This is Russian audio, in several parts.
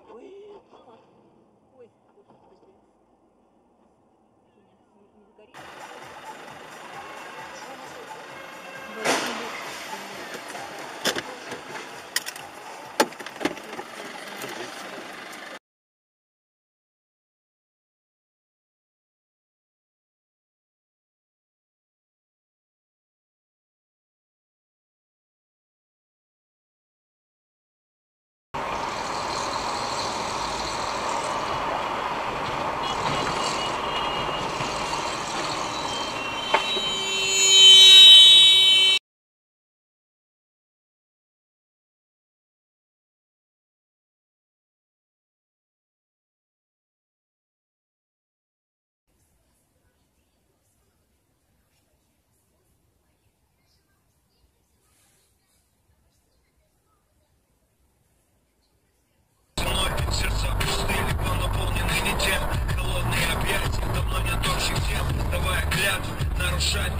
Ой, мама. Ой, быстрее. Не загорит. Сердца пустые, либо наполнены не тем. Холодные объятия, давно нет общих тем. Давая клятву нарушать.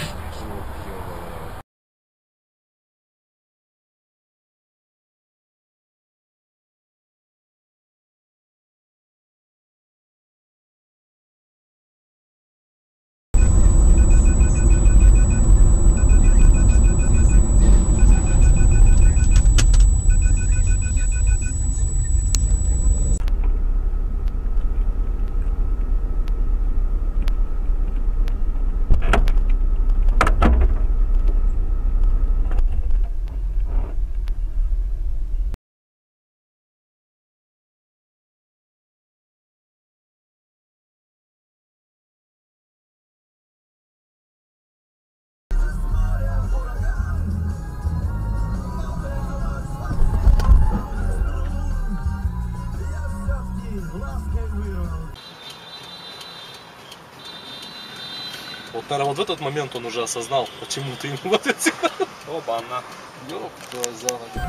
Вот, наверное, вот в этот момент он уже осознал, почему ты ему вот эти. Оба-на. Ёб твою за ногу.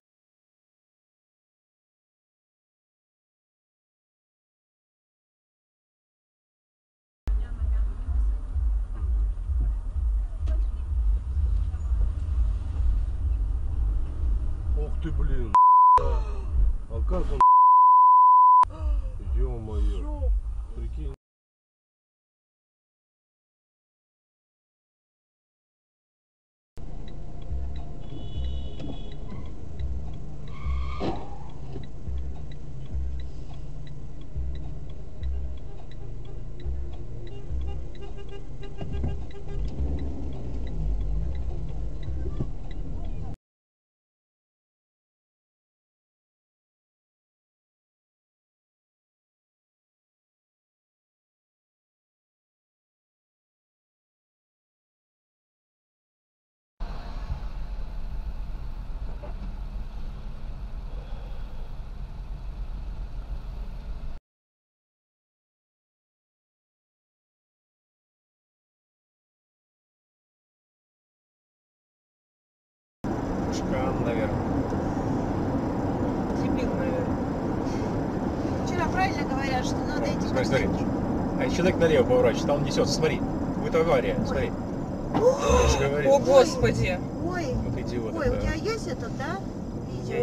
Ух ты, блин. А как он? Ё-моё. Прикинь. Шкан, наверное. Дебил, наверное. Вчера правильно говорят, что надо идти Смотри, по смотри. стенке. А еще человек налево поворачивает, там он несется, смотри. Будет авария, смотри. Я же говорил. О, Господи! Ой, Вот идиот. ой, у тебя есть этот, да? Видео?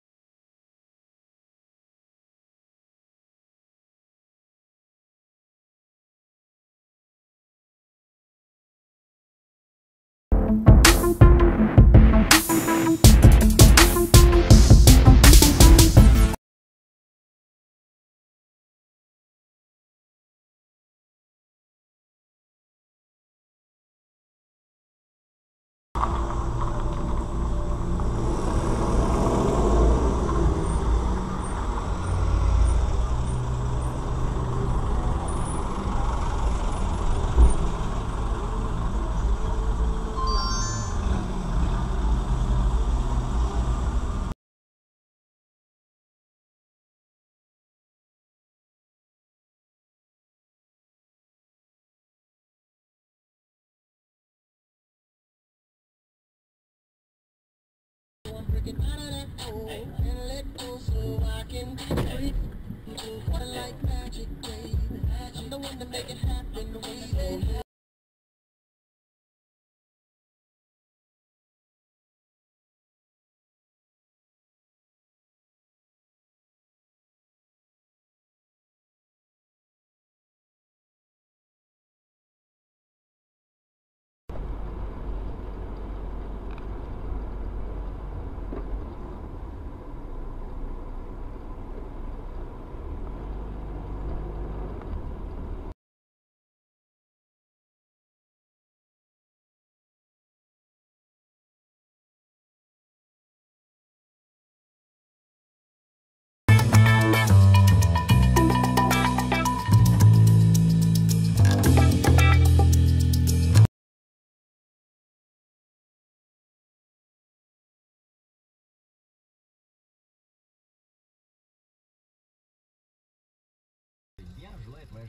Breaking out of that hole and let go so I can be free. Like magic, baby. I'm the one to make it happen. Waiting.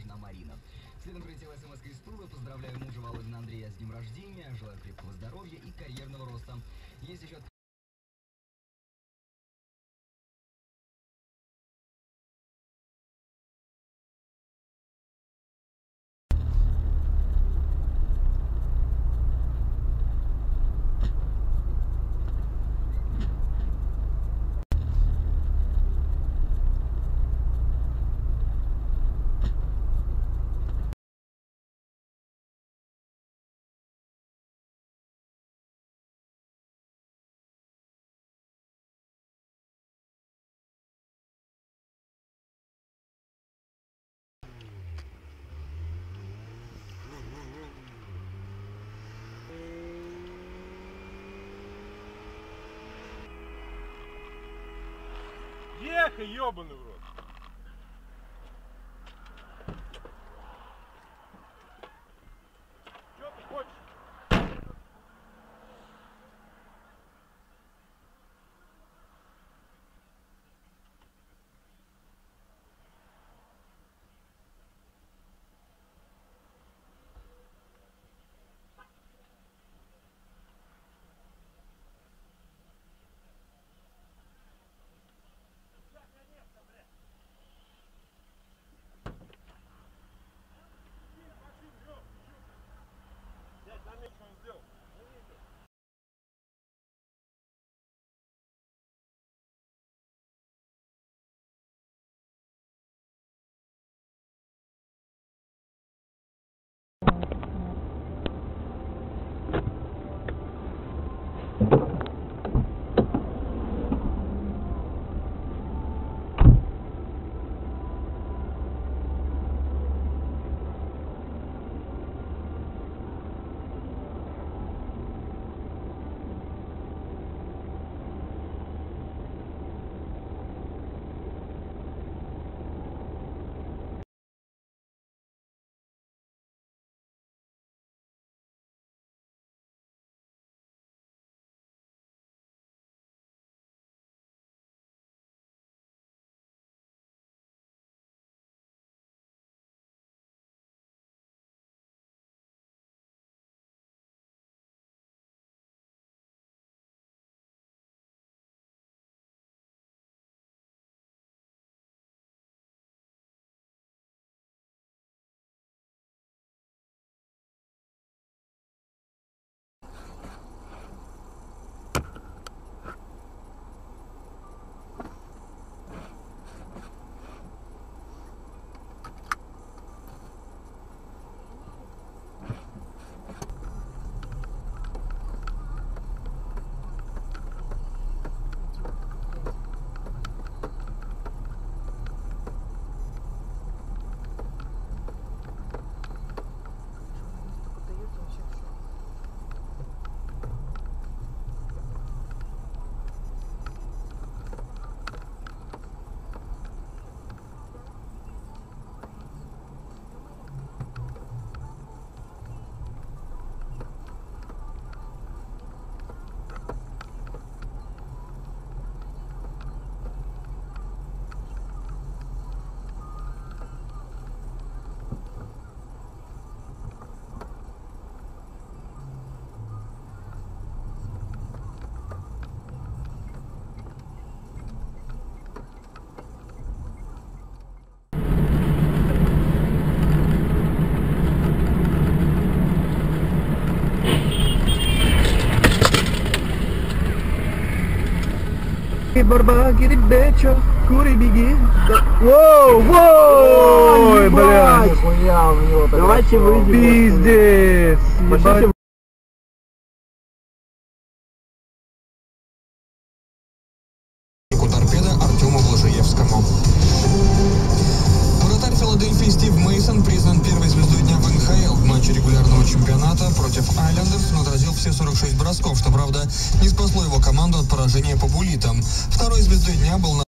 на Марина. Следом прилетела смс из Тулы. Поздравляю мужа Володина Андрея с днем рождения. Желаю крепкого здоровья и карьерного роста. Есть еще... Ехай, ёбаный в рот. Чё ты хочешь? Барбаги, ребячо, кури, беги. Воу, воу, блядь. Давайте выйдем. Пиздец. Ебать. Торпеда Артему Блажиевскому. Вратарь Филадельфии Стив Мейсон признан первой звездой дня в НХЛ. В матче регулярного чемпионата против Айлендерс он отразил все 46 бросков, что, правда, не спасло его команду от поражения по буллитам. Второй звездой дня был на...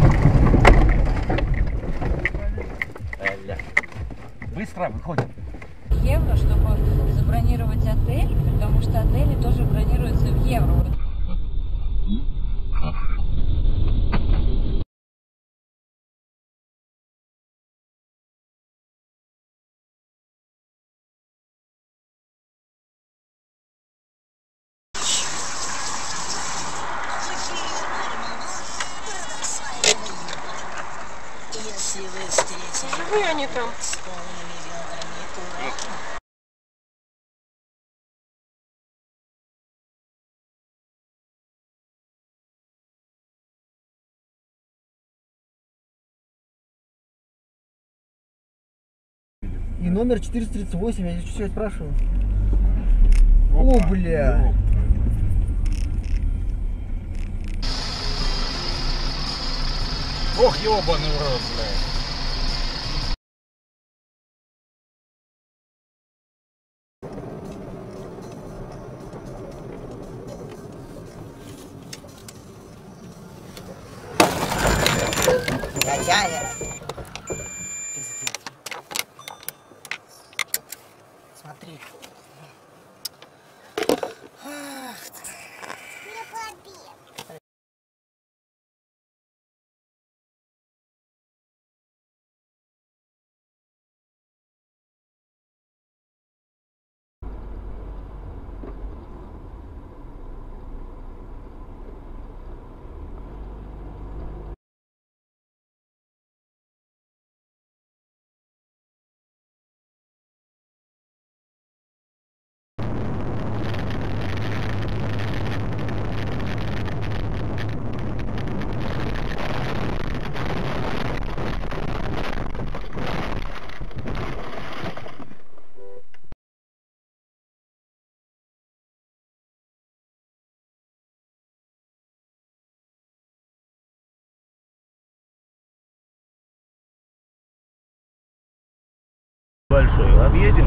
Быстро выходим. бронировать отель, потому что отели тоже бронируются в евро. Живые они там. И номер 438, я здесь что спрашиваю? О, бля! Ох, ёбаный в рот, блядь. Смотри. Большой, объедем?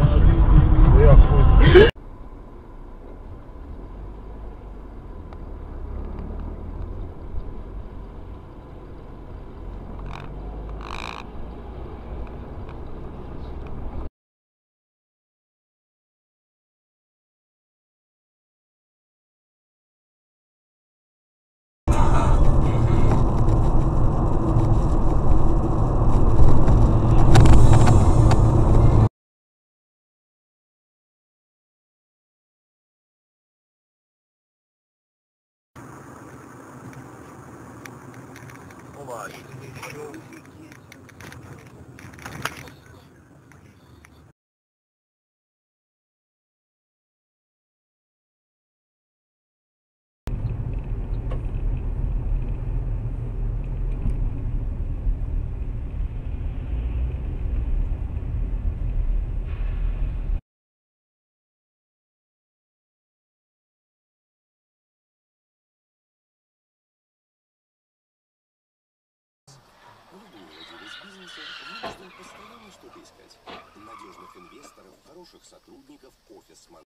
Вынужден постоянно что-то искать. Надежных инвесторов, хороших сотрудников, офис-ман.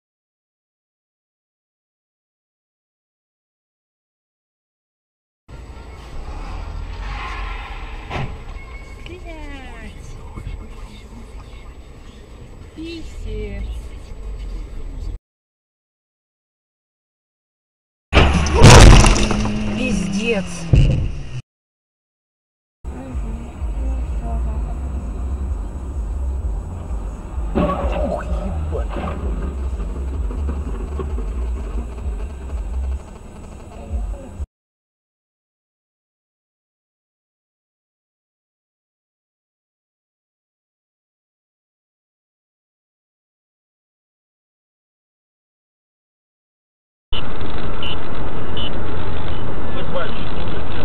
Писи. Пиздец. Ух, ебать! Ебать.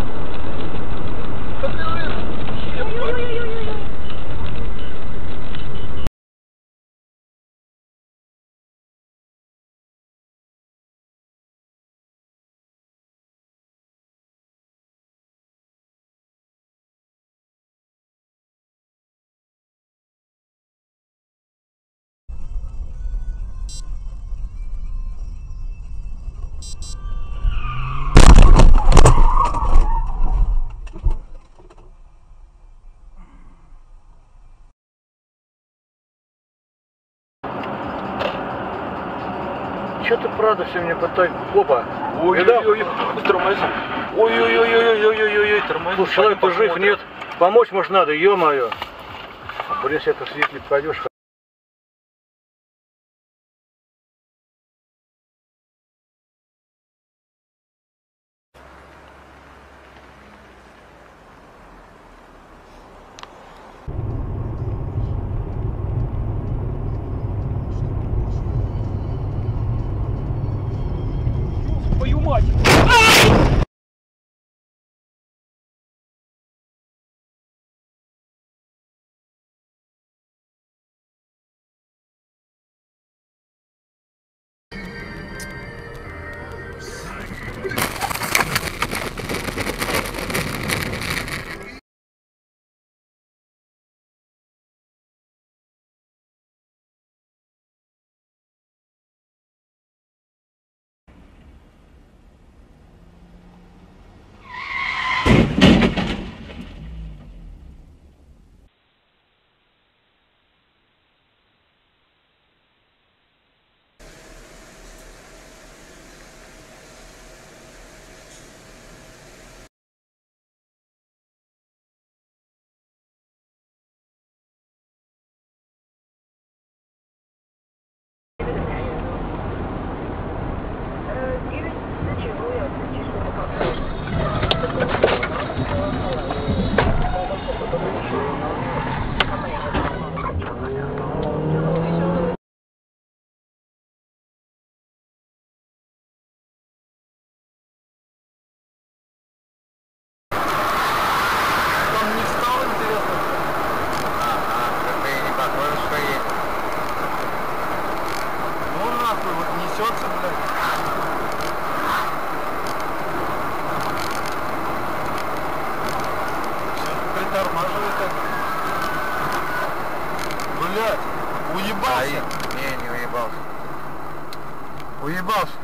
правда все мне пытать. Опа. Ой-ой-ой, тормози. Ой-ой-ой, тормози. Слушай, человек-то жив, нет? Помочь, может, надо, ё-моё. Блин, если это свидетель пойдешь. Твою мать! Уебался? Не уебался. Уебался.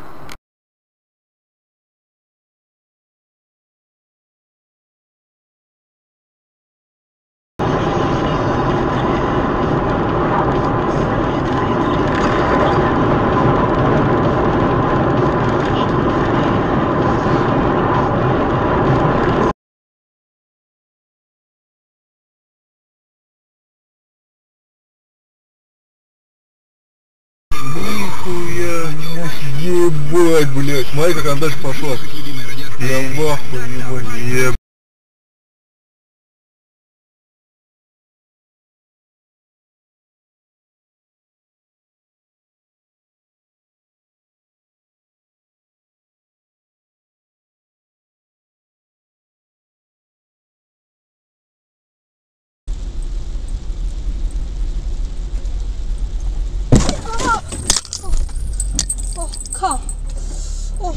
Ебать, блядь, смотри, как она дальше пошла. Я в ахуе, ебать. 靠！哦。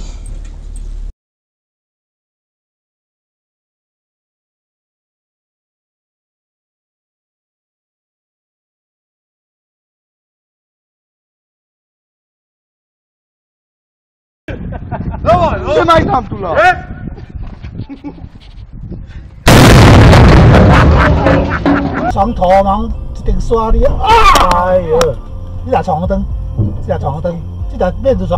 Давай, давай там туда. 上头忙一定刷你啊！哎呦，这台闯红灯，这台闯红灯，这台面子闯。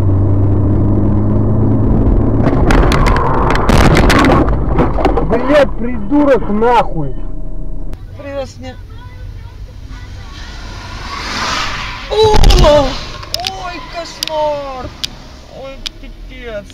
Блядь, придурок, нахуй! Привез мне. О! Ой, кошмар! Ой, пипец!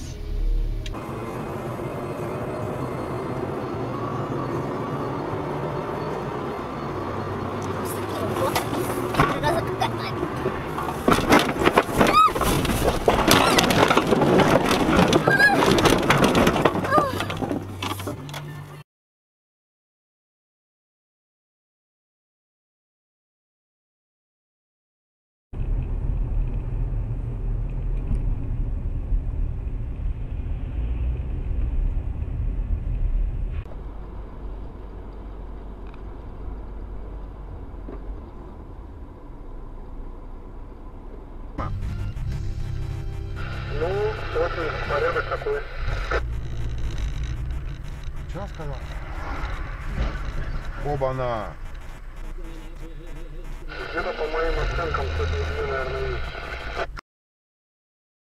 Ну, вот порядок такой. Что сказал? Оба-на! Где-то по моим оценкам, что-то, наверное, есть.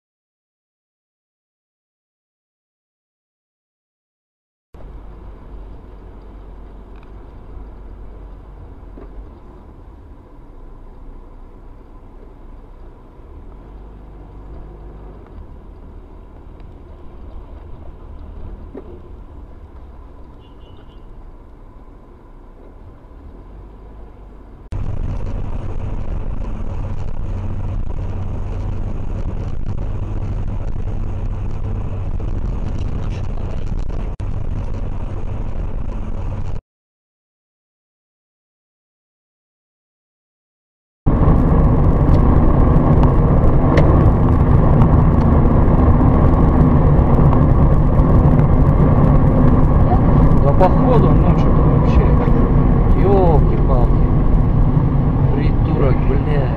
походу, ну что-то вообще. Ёлки-палки. Придурок, бля.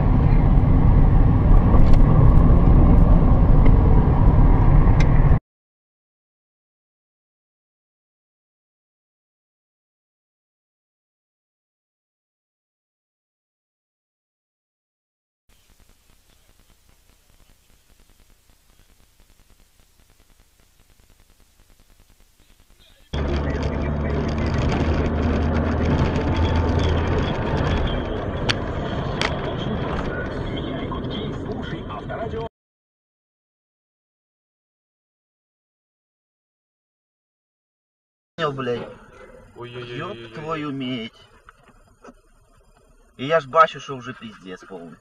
Блядь. Ёб твою медь. І я ж бачу, що вже пиздец повний.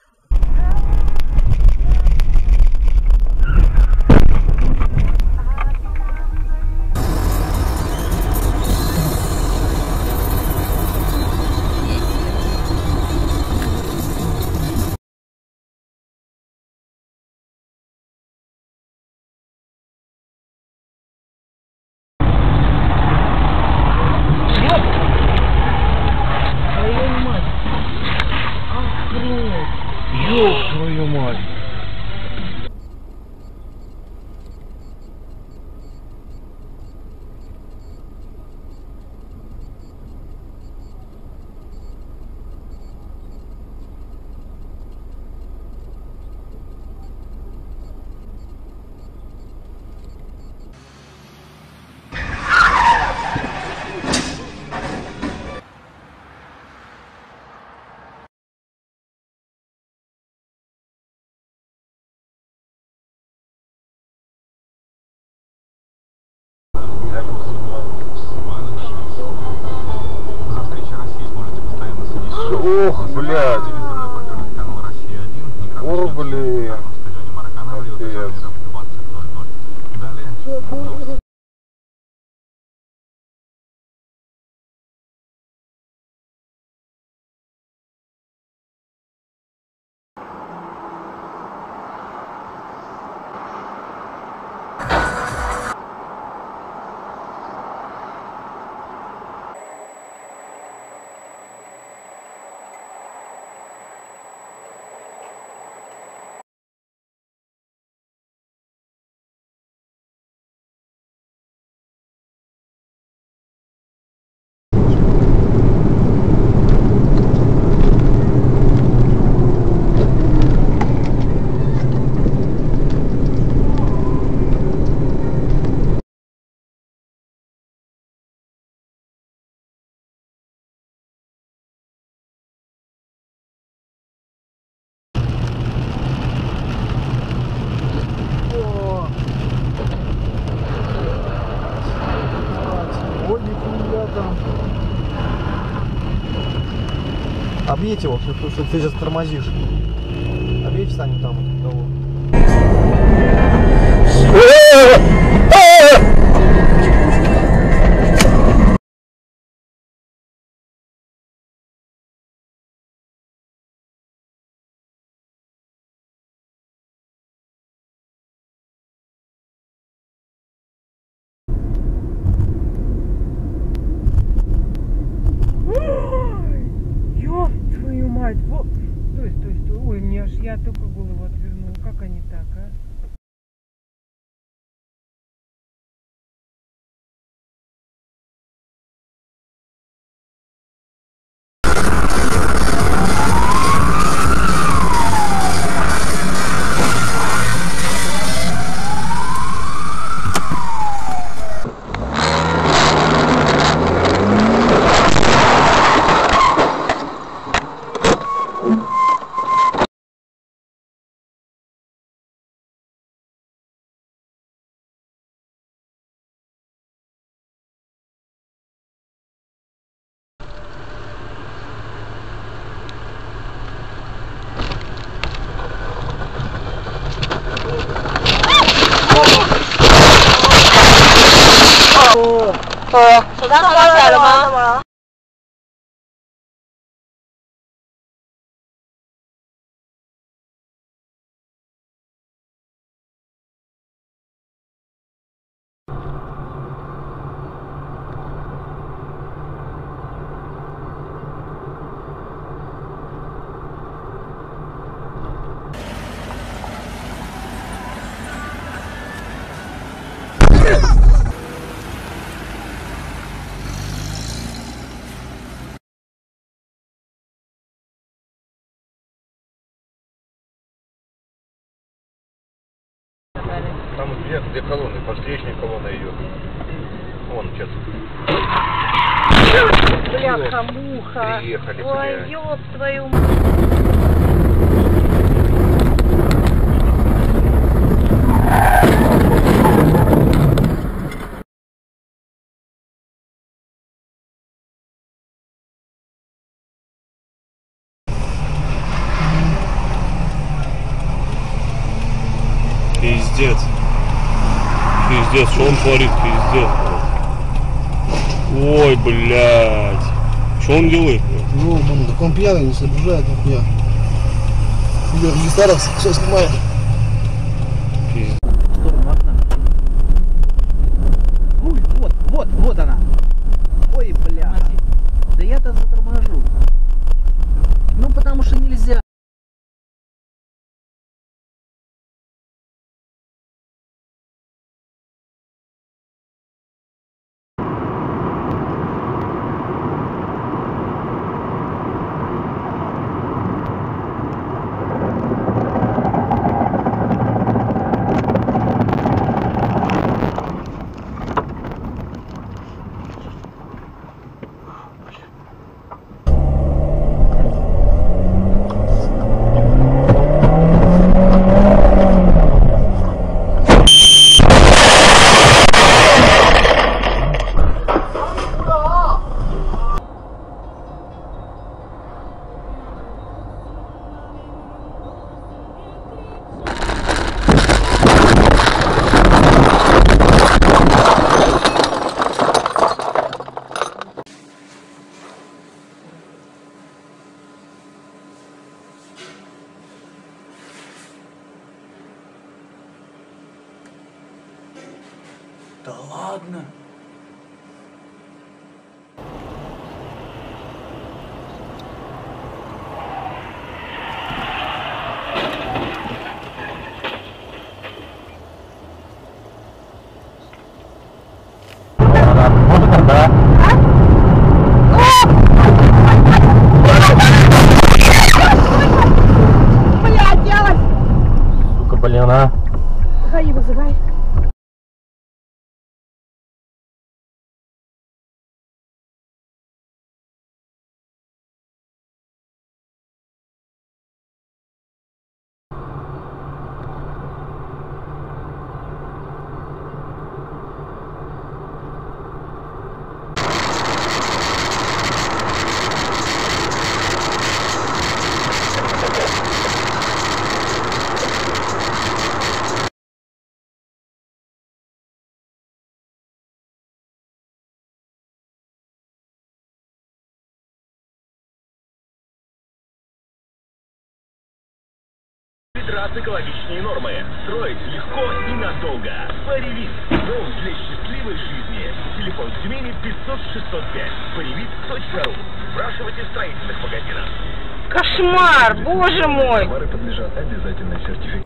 Ёб твою мать. Ох, блядь. О, блин. Капец. Объедь его, что ты сейчас тормозишь. Объедь, встань там вот того. Ёб твою мать! Вот. Стой, стой, стой. Ой, мне аж я только голову отвернула. Как они так, а? 手上抓起来了吗？ Там две колонны, подстречная колонна ее. Вон сейчас. Бляха-муха. Приехали, Ой, блядь. ёб твою Пиздец. Пиздец, что он творит, пиздец. Ой, блядь. Что он делает? Ну, он так он пьяный, не соображает, нихуя. Я регистратор все снимает. Пиздец. Ой, вот она. Ой, бля. Да я-то заторможу. Ну, потому что нельзя. Да ладно. Блядь, делать! Сука, блин, а. Гаи вызывай. Раз экологичные нормы. Строить легко и надолго. Паревит. Дом для счастливой жизни. Телефон в Тюмени 500-605. Паревит.ру. Спрашивайте в строительных магазинах. Кошмар, боже мой! Товары подлежат обязательной сертификации.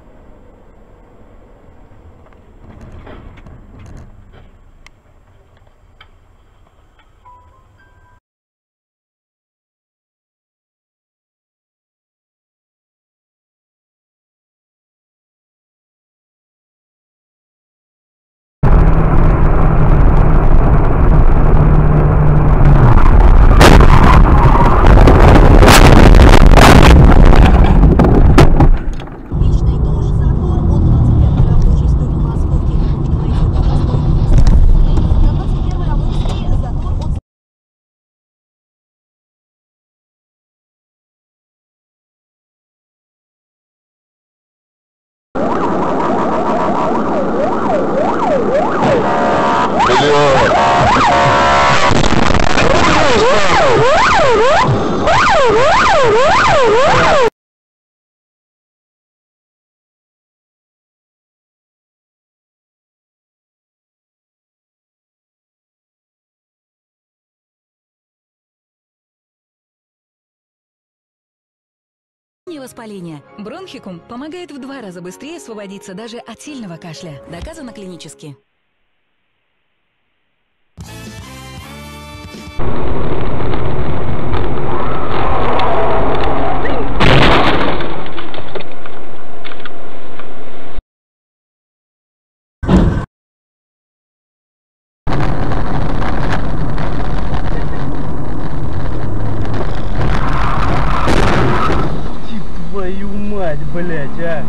Воспаление. Бронхикум помогает в 2 раза быстрее освободиться даже от сильного кашля. Доказано клинически. блядь, а?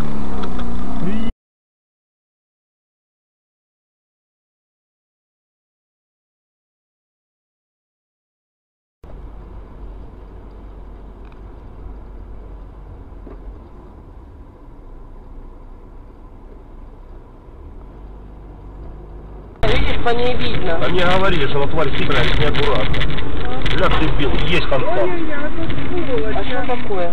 Видишь, по ней видно. А мне говорили, что она тварь хитрая, неаккуратно. Ля, дебил, есть контакт. А что такое?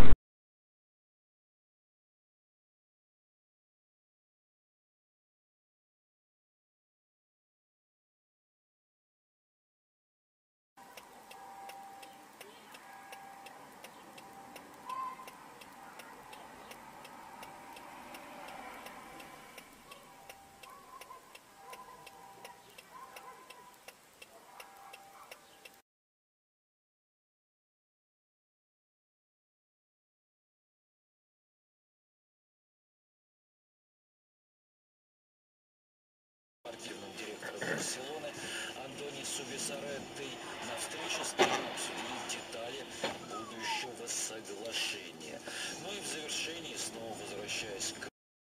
Спортивным директором Барселоны Андони Субисареттой на встрече с ним обсудили детали будущего соглашения. Ну и в завершении, снова возвращаясь к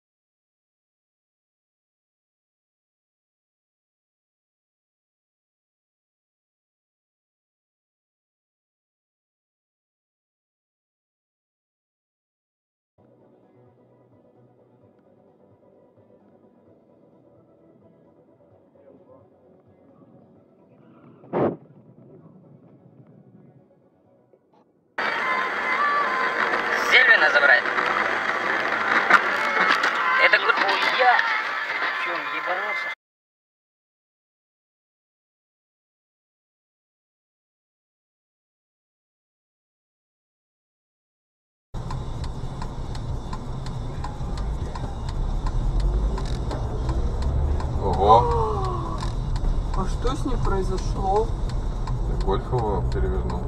Сильвина забрать. Это я. Че, он ебанулся? Ого. А что с ним произошло? Гольф его перевернул.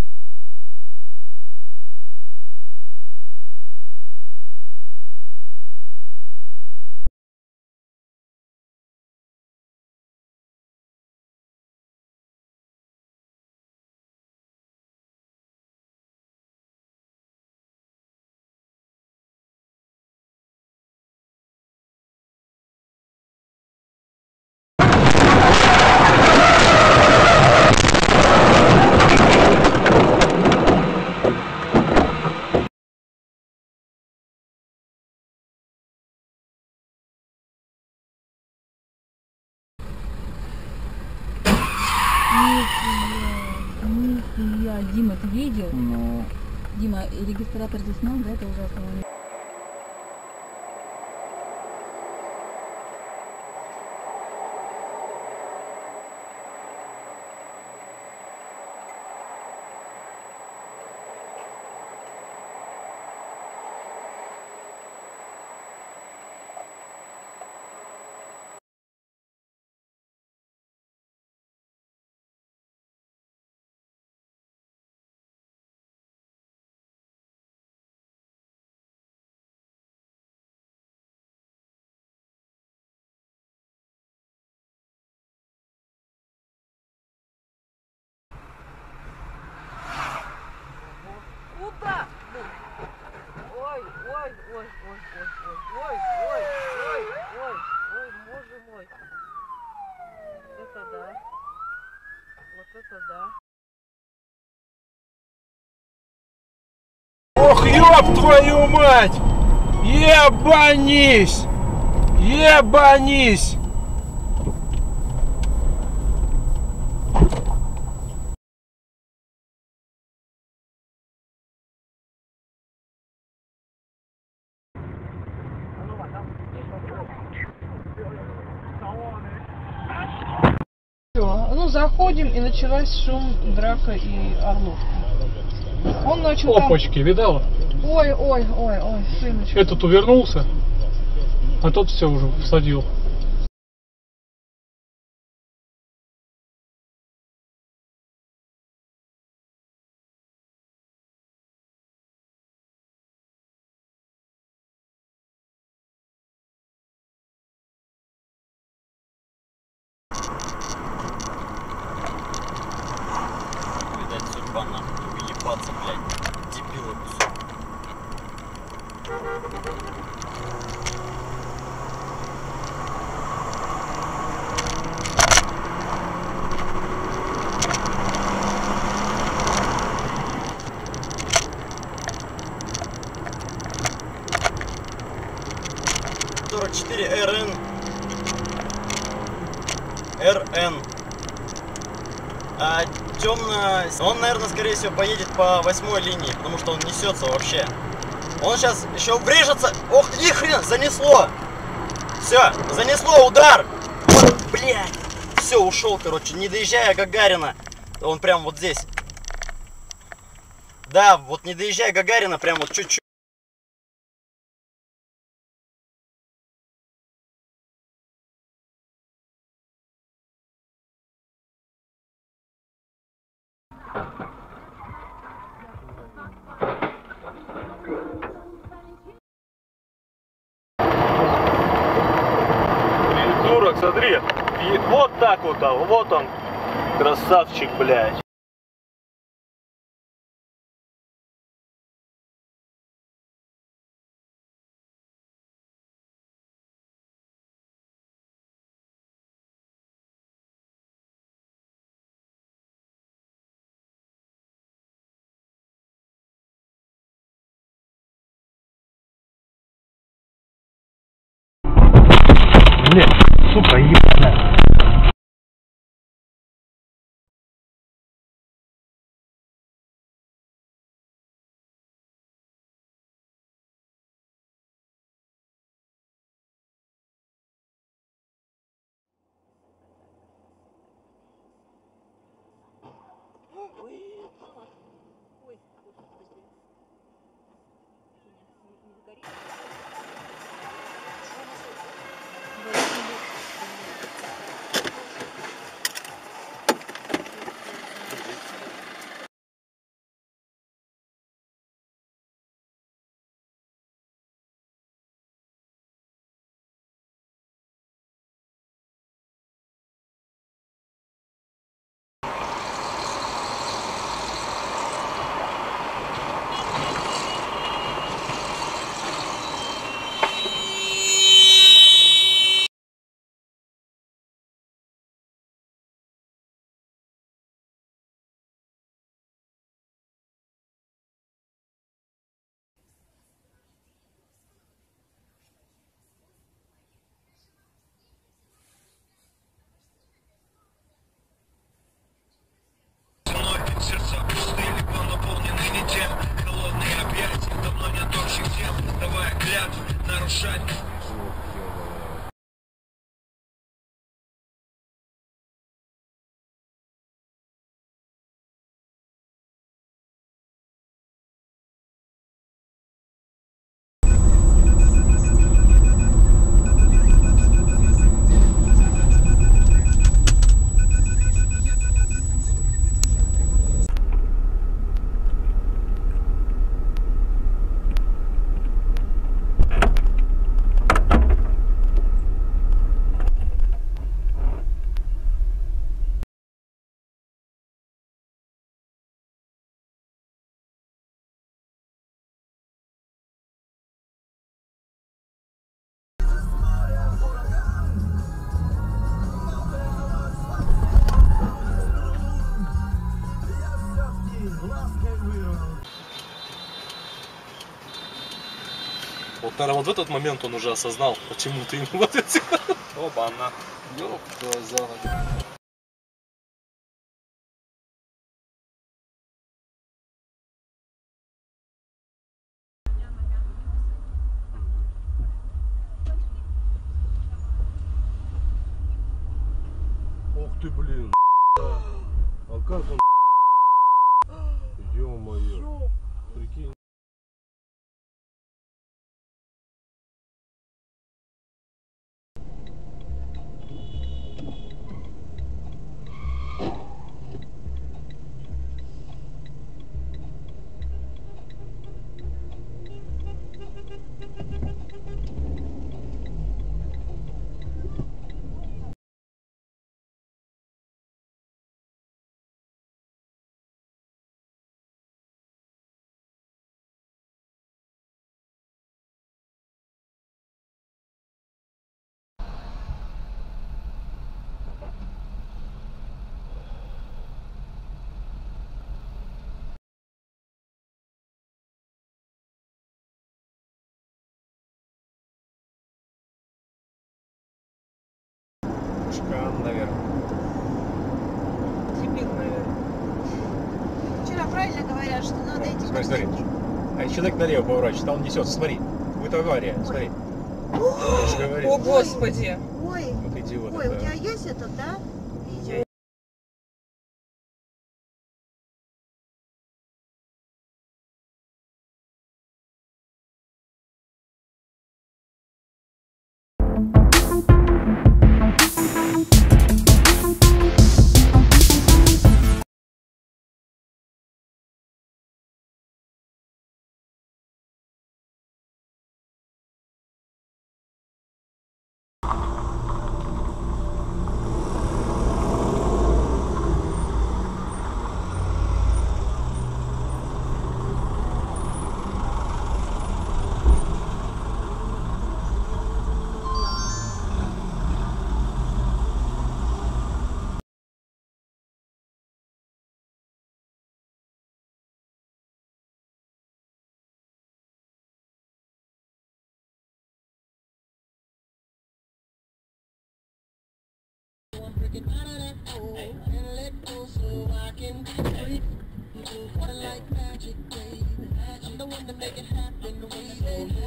Нихуя, Дима, ты видел? Ну. Дима, регистратор здесь снял, да, это ужасно. Куда? Ой, ой, ой, ой, ой, ой, ой, ой, ой, ой, ой, боже мой. Это да. Вот это да. Ох, ёб твою мать! Ебанись! Ебанись! Ну, заходим, и началась шум, драка и орловка. Он начал Опачки, там... видала? Ой, ой, ой, ой, сыночка. Этот увернулся, а тот все уже всадил. Видать, судьба нахуй уебаться, блядь, дебилы кусок. РН. Темно. Он, наверное, скорее всего, поедет по 8-й линии, потому что он несется вообще. Он сейчас еще врежется. Ох, ни хрен, занесло. Все, занесло, удар. Блядь. Все, ушел, короче, не доезжая Гагарина. Он прям вот здесь. Да, вот не доезжая Гагарина, прям вот чуть-чуть. Придурок, смотри. И вот так вот он. Красавчик, блядь. Блядь, сука, ебаная. Сердца пустые, либо наполнены не тем. Холодные объятия, давно нет общих тем. Давая клятву нарушать. Вот, наверное, вот в этот момент он уже осознал, почему ты ему вот эти... Оба-на. Ёб твою за ногу. Ох ты, блин. А как он? Ё-моё. Прикинь. Шкан, наверное. вот эти Смотри, смотри. картинки. А человек налево поворачивает, там он несется, смотри. Будет авария, смотри. Я же говорю. О, Господи! Ой, Вот идиот. ой, у тебя есть этот, да? Видео? Breaking out of that hole and let go so I can breathe. What like magic, baby. I'm the one to make it happen, baby.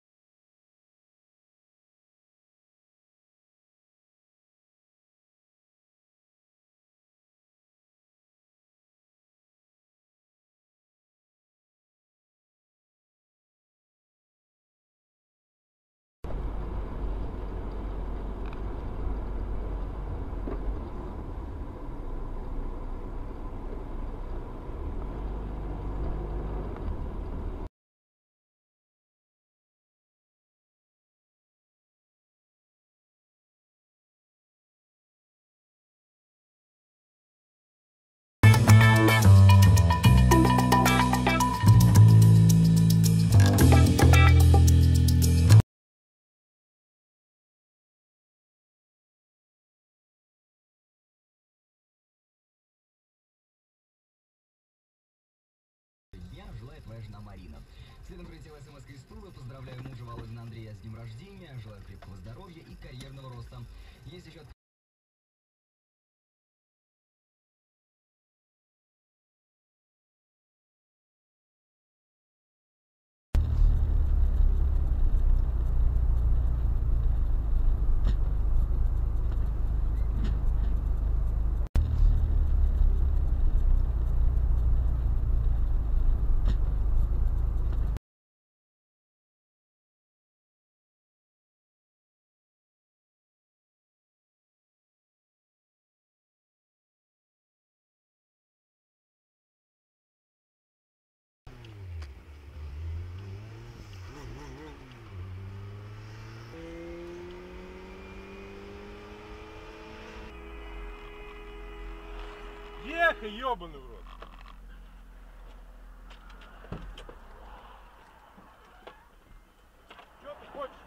Дня желает твоя жена Марина. Следом прилетела смс из Тулы. Поздравляю мужа Володина Андрея с днем рождения. Желаю крепкого здоровья и карьерного роста. Есть еще... Ехай, ёбаный в рот. Что ты хочешь?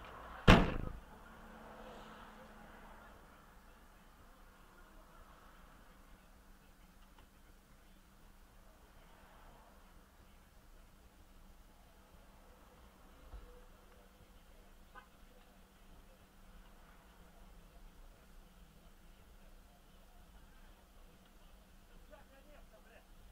Конечно, блядь.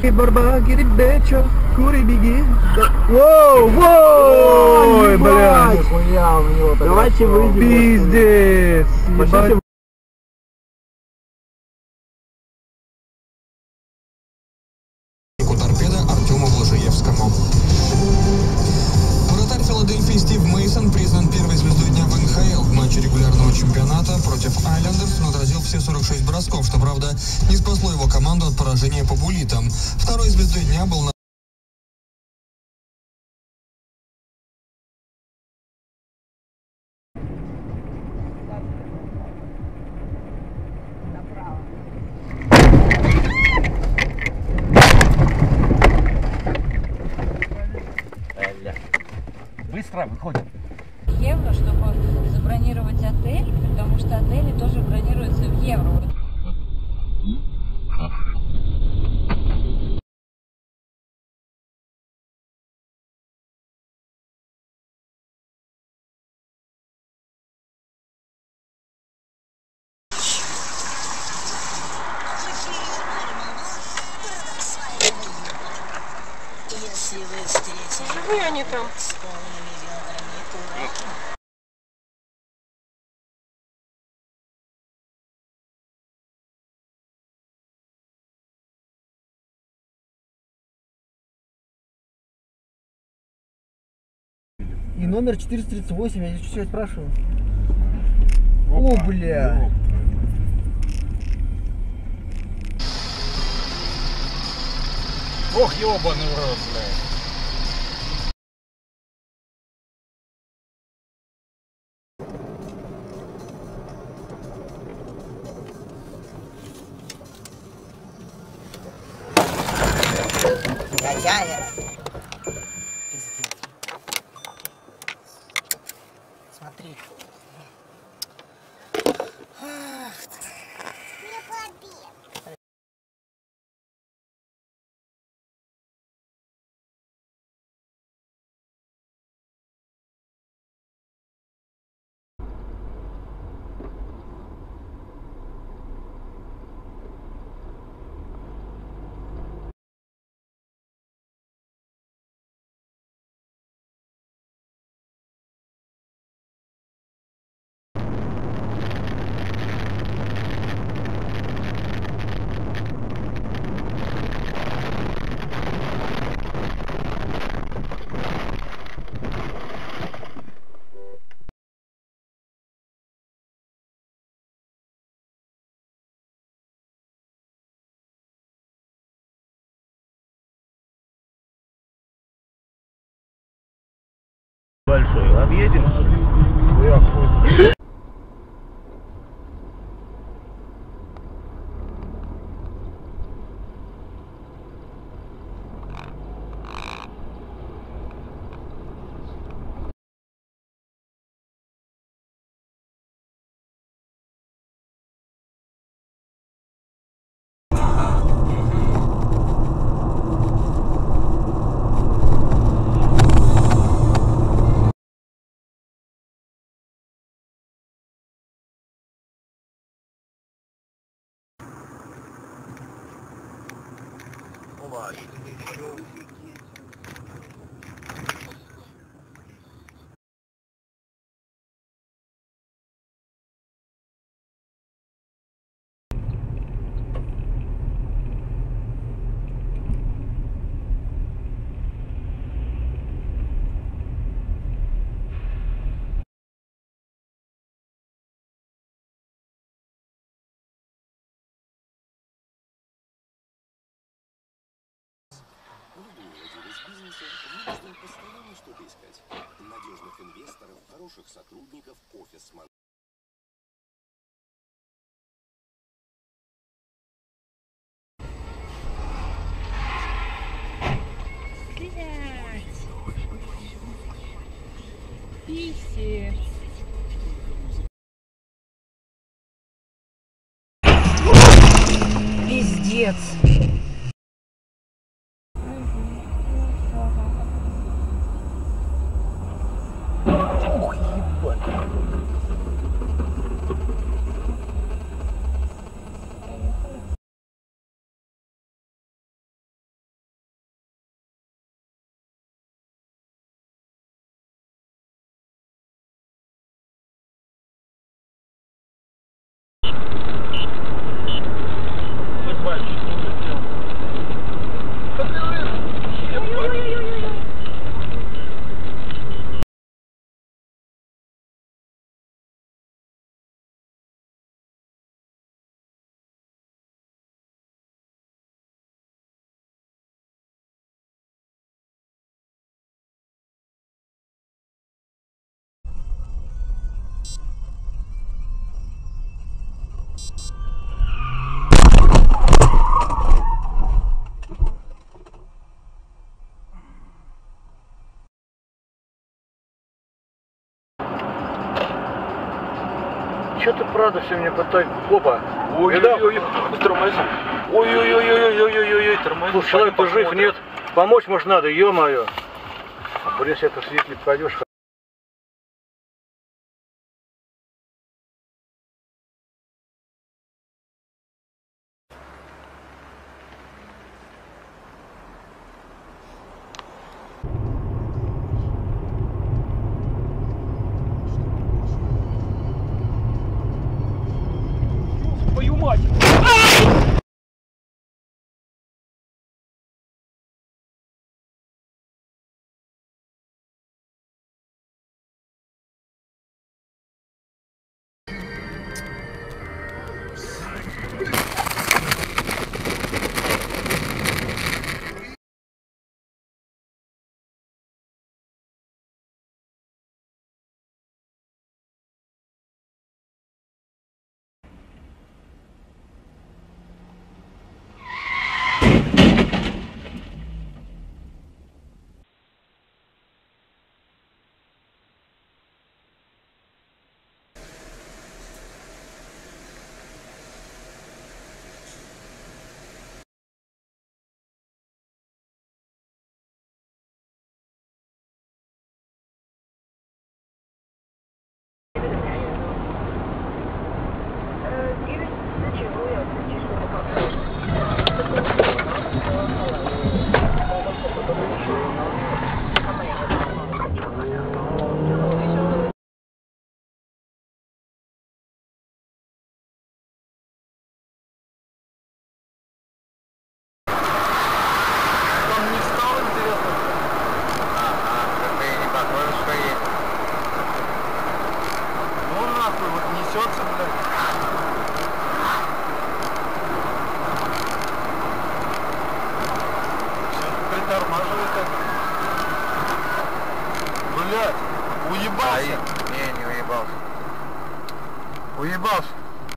Воу, воу, блядь. Давайте выйдем. Пиздец. Пошлите. Торпеда Артему Блажиевскому. Вратарь Филадельфии Стив Мейсон признан первой звездой дня в НХЛ. В матче регулярного чемпионата против Айлендерс он отразил все 46 бросков, что, правда, не спасло его команду от поражения по буллитам. Второй звездой дня был на... Быстро выходим. Евро, чтобы забронировать отель, потому что отели тоже бронируются в евро. Если вы встретили... Живые они там. И номер 438, я что спрашиваю? О, бля. Ох, ёбаный в рот, блядь. Негодяя. Смотри. Большой, объедем? Любой владелец бизнеса вынужден постоянно что-то искать. Надежных инвесторов, хороших сотрудников, офис-менеджеров. Пиздец. Пиздец. Че ты правда все мне пытаешься? Опа! Ой-ой-ой, тормози. Ой-ой-ой, тормози. Слушай, человек-то жив, нет? Помочь, может, надо, ё-моё. Блин, если это свидетель пойдешь. Твою мать! Блядь, уебался? Не уебался. Уебался.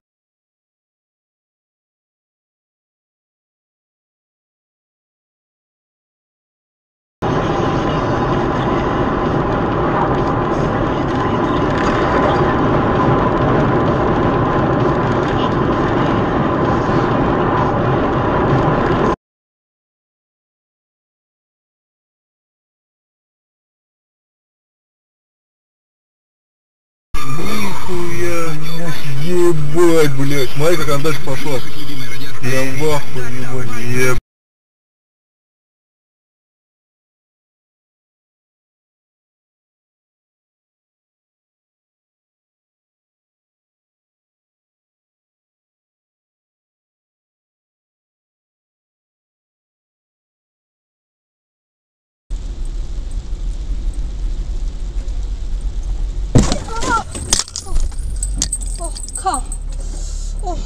Нихуя, ебать, блядь, смотри, как она дальше пошла. Я в ахуе, ебать, 靠！哦。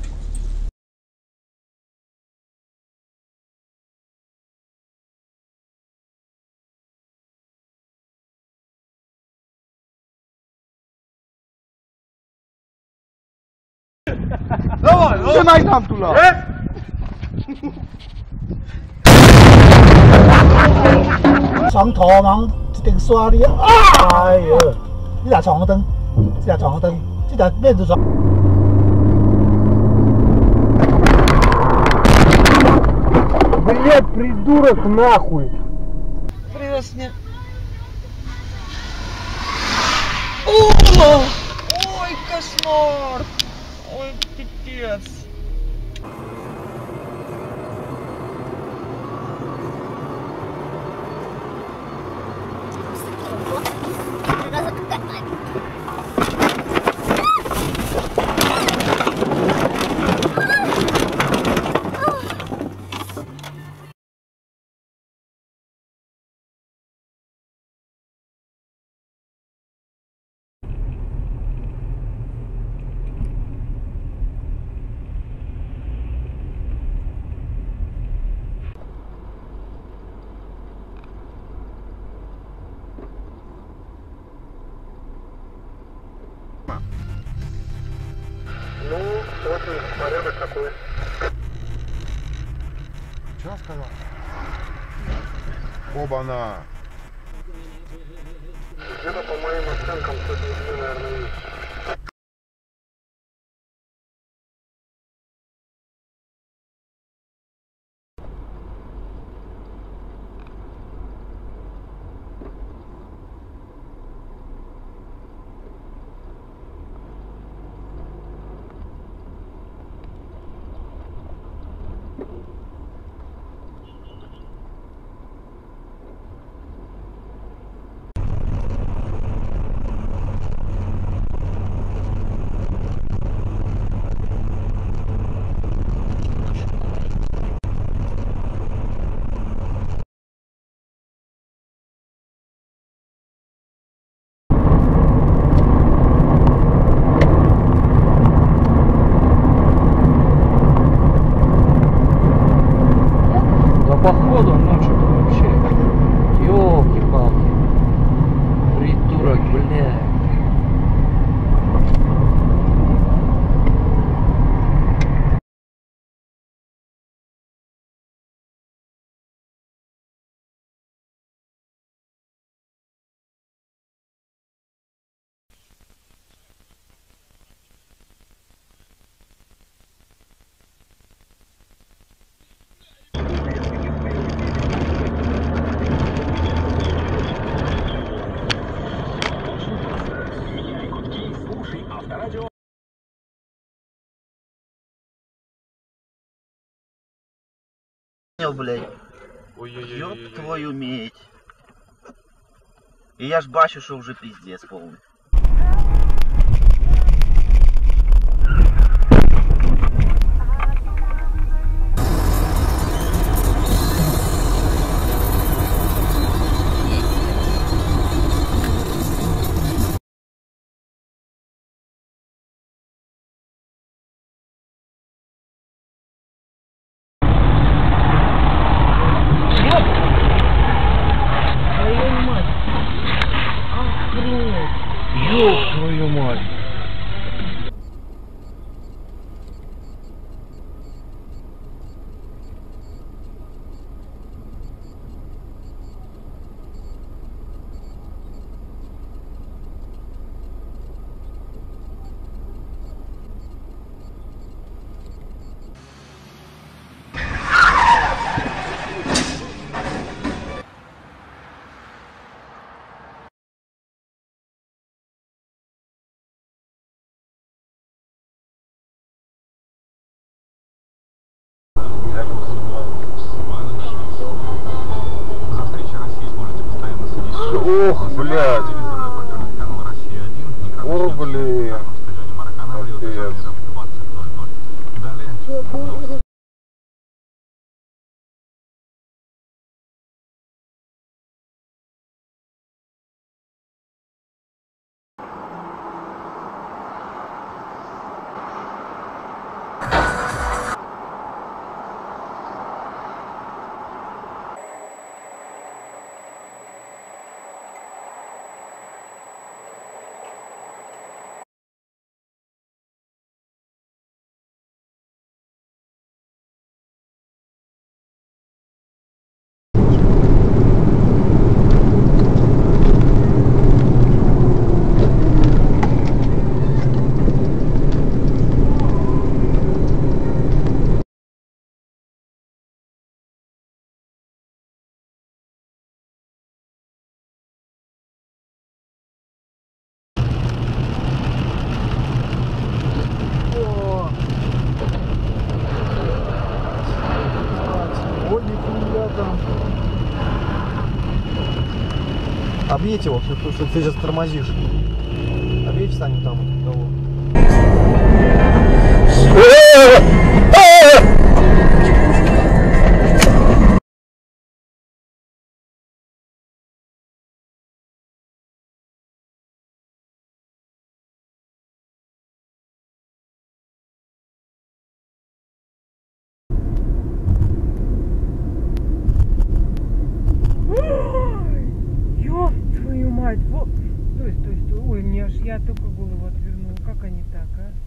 Давай, снимай там туда. 闯途盲一定刷你，哎呦！你台闯红灯，这台闯红灯，这台面子闯。 Блядь, придурок, нахуй! Привез мне. О! Ой, кошмар! Ой, пипец! Что сказал? Оба-на! Где-то по моим оценкам, тут наверное, есть. Походу, ну что-то вообще. Ёлки-палки. Придурок, бля. Блядь. Ёб твою медь. И я ж бачу, що вже пиздец повний. Ёб твою мать. Ох, блядь. О, блин. Капец. Объедь его, что ты сейчас тормозишь. Объедь, встанем там вот того. Ёб твою мать! Вот. Стой. Ой, мне аж я только голову отвернула. Как они так, а?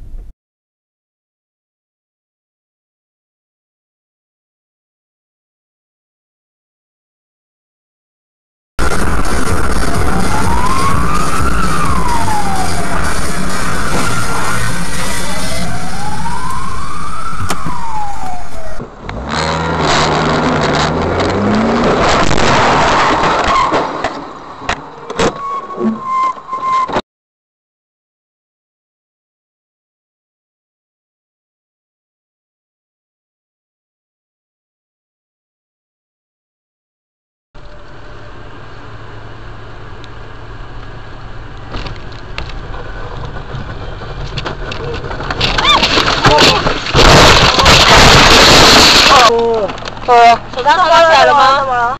手上抓起来了吗？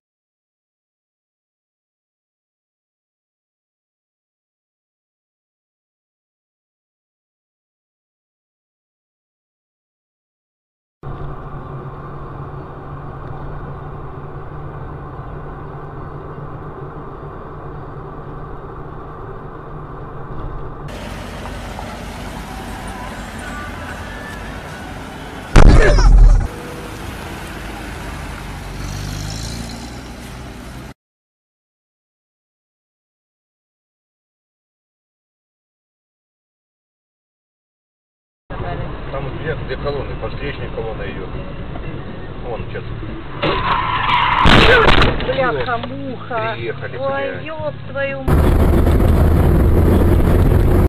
Там две колонны, подстречная колонна идет. Вон сейчас. Бляха-муха. Приехали, Ой, блядь. ёб твою мать.